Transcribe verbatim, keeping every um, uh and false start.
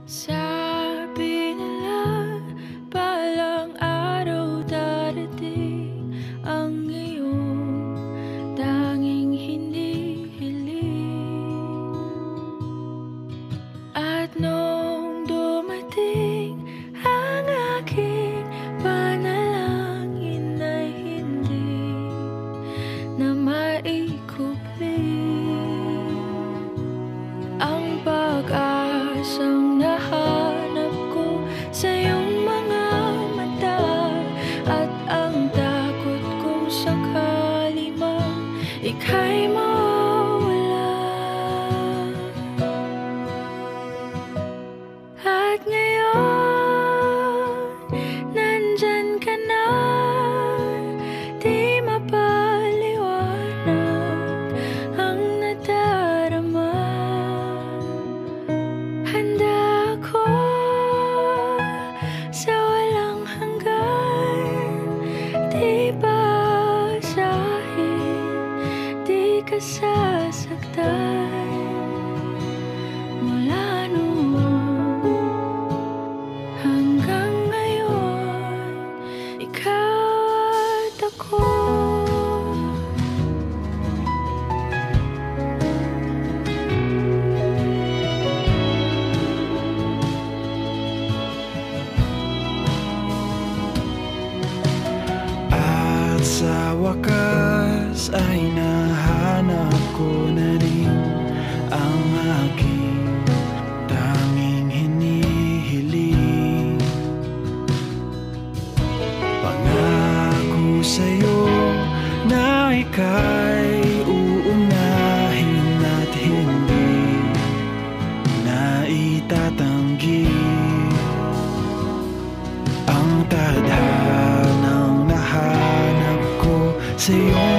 Sabi nila balang araw darating ang iyong tanging hinihiling. At nung dumating ang aking panalangin ay hindi na maikupli ang pag-asang nahanap ko sa iyong mga mata, at ang takot kung sakali man ika'y mawala. At ngayon, nandyan ka na, di mapaliwanag ang nadarama. Handa ako sa walang hanggan, di basahin, di ka sasaktan. Mula noon hanggang ngayon, ikaw at ako. At sa wakas ay nahanap ko na rin ang aking tanging hinihiling. Pangako sa'yo na ika'y uunahin at hindi na itatanggi ang tadhanang nahanap ko sa iyong